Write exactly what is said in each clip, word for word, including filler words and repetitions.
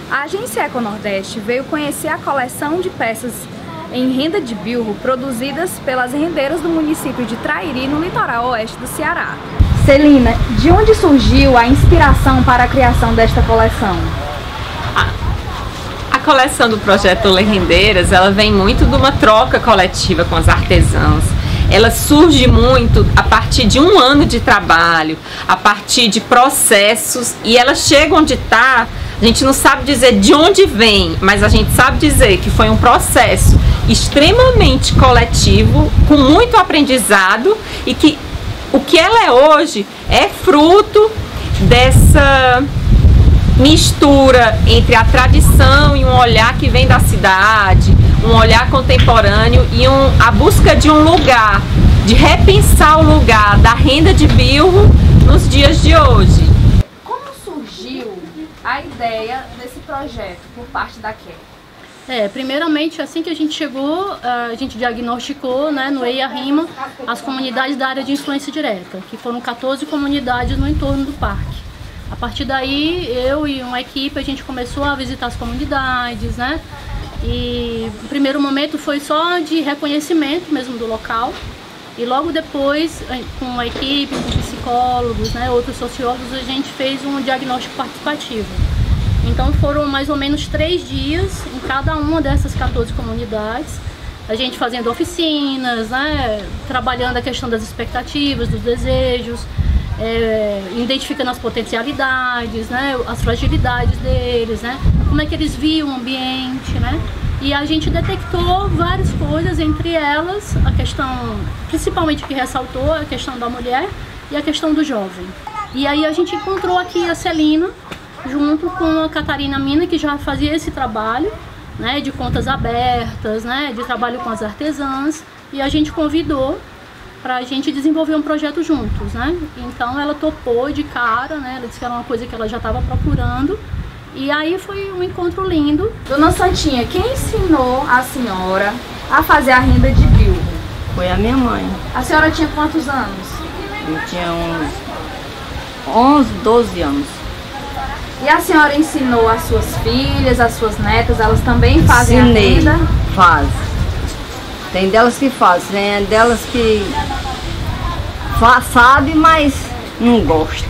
A agência Econordeste veio conhecer a coleção de peças em renda de bilro produzidas pelas rendeiras do município de Trairi, no litoral oeste do Ceará. Celina, de onde surgiu a inspiração para a criação desta coleção? A, a coleção do projeto Olê Rendeiras, ela vem muito de uma troca coletiva com as artesãs. Ela surge muito a partir de um ano de trabalho, a partir de processos, e ela chega onde está. A gente não sabe dizer de onde vem, mas a gente sabe dizer que foi um processo extremamente coletivo, com muito aprendizado, e que o que ela é hoje é fruto dessa mistura entre a tradição e um olhar que vem da cidade, um olhar contemporâneo e um, a busca de um lugar, de repensar o lugar da renda de bilro nos dias de hoje. Como surgiu a ideia desse projeto por parte da Ké? É, primeiramente, assim que a gente chegou, a gente diagnosticou, né, no EIA-RIMA, as comunidades da área de influência direta, que foram quatorze comunidades no entorno do parque. A partir daí, eu e uma equipe, a gente começou a visitar as comunidades, né, e o primeiro momento foi só de reconhecimento mesmo do local, e logo depois, com a equipe, com psicólogos, né, outros sociólogos, a gente fez um diagnóstico participativo. Então foram mais ou menos três dias em cada uma dessas quatorze comunidades, a gente fazendo oficinas, né, trabalhando a questão das expectativas, dos desejos, é, identificando as potencialidades, né, as fragilidades deles, né, como é que eles viam o ambiente, né, e a gente detectou várias coisas, entre elas a questão, principalmente que ressaltou, a questão da mulher e a questão do jovem. E aí a gente encontrou aqui a Celina, junto com a Catarina Mina, que já fazia esse trabalho, né, de contas abertas, né, de trabalho com as artesãs, e a gente convidou para a gente desenvolver um projeto juntos, né. Então ela topou de cara, né, ela disse que era uma coisa que ela já estava procurando, e aí foi um encontro lindo. Dona Santinha, quem ensinou a senhora a fazer a renda de bilro? Foi a minha mãe. A senhora tinha quantos anos? Eu tinha uns onze, doze anos. E a senhora ensinou as suas filhas, as suas netas, elas também fazem Ensinei, a renda? Faz. Tem delas que fazem, tem delas que fa sabe, mas não gosta.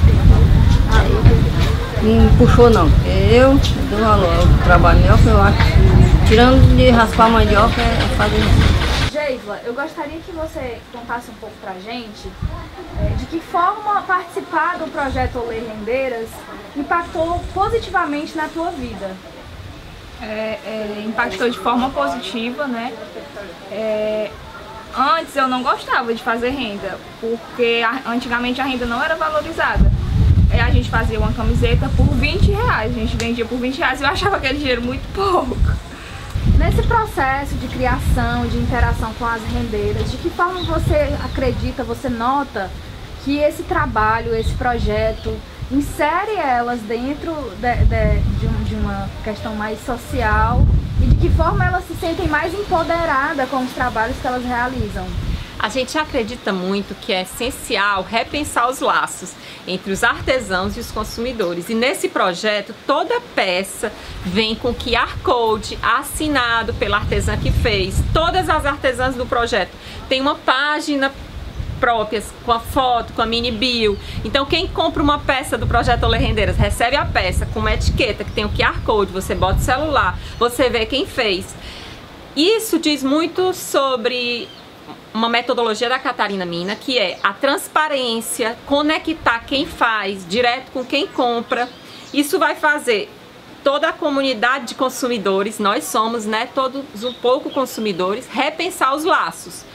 Não puxou não, porque eu dou valor ao trabalho meu, que eu acho. Tirando de raspar a mandioca, é fazer isso. Geisla, eu gostaria que você contasse um pouco pra gente é, de que forma participar do projeto Olê Rendeiras impactou positivamente na tua vida. É, é, impactou de forma positiva, né? É, antes eu não gostava de fazer renda, porque a, antigamente a renda não era valorizada. É, a gente fazia uma camiseta por vinte reais, a gente vendia por vinte reais e eu achava aquele dinheiro muito pouco. Nesse processo de criação, de interação com as rendeiras, de que forma você acredita, você nota que esse trabalho, esse projeto, insere elas dentro de, de, de, um, de uma questão mais social e de que forma elas se sentem mais empoderadas com os trabalhos que elas realizam? A gente acredita muito que é essencial repensar os laços entre os artesãos e os consumidores. E nesse projeto, toda peça vem com Q R Code assinado pela artesã que fez. Todas as artesãs do projeto têm uma página próprias, com a foto, com a mini bio. Então quem compra uma peça do projeto Olê Rendeiras recebe a peça com uma etiqueta que tem o Q R Code, você bota o celular, você vê quem fez. Isso diz muito sobre uma metodologia da Catarina Mina, que é a transparência, conectar quem faz direto com quem compra. Isso vai fazer toda a comunidade de consumidores, nós somos, né, todos um pouco consumidores, repensar os laços.